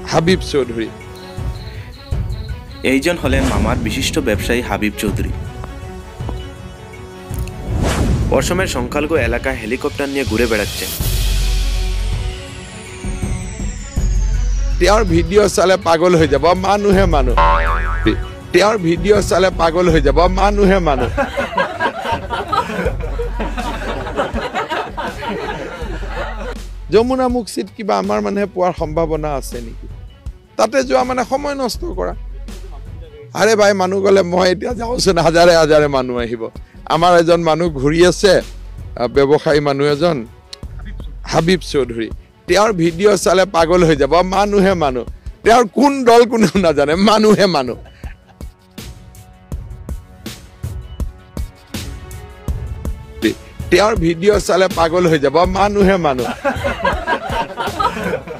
হাবিব চৌধুরী। এইজন হলেন মামার বিশিষ্ট ব্যবসায়ী হাবিব চৌধুরী। অসমের সংখ্যালঘু এলাকায় হেলিকপ্টার নিয়ে ঘুরে বেড়াচ্ছেন। তেওঁৰ ভিডিঅ' চালে পাগল হৈ যাব মানুহে মানুহ। তেওঁৰ ভিডিঅ' চালে পাগল হৈ যাব মানুহে মানুহ। যমুনা মুক্তিত কিবা আমাৰ মানুহে পোৱাৰ সম্ভাৱনা আছে নেকি? তাতে যোৱা মানে সময় নষ্ট কৰা। আৰে ভাই মানুহ গ'লে মই এতিয়া যাওঁচোন, হাজাৰে হাজাৰে মানুহ আহিব। আমাৰ এজন মানুহ ঘূৰি আছে, ব্যৱসায়ী মানুহ এজন, হাবিব চৌধুৰী। তেওঁৰ ভিডিঅ' চালে পাগল হৈ যাব মানুহে মানুহ। তেওঁৰ কোন দল কোনেও নাজানে, মানুহে মানুহ। তেওঁৰ ভিডিঅ' চালে পাগল হৈ যাব মানুহে মানুহ।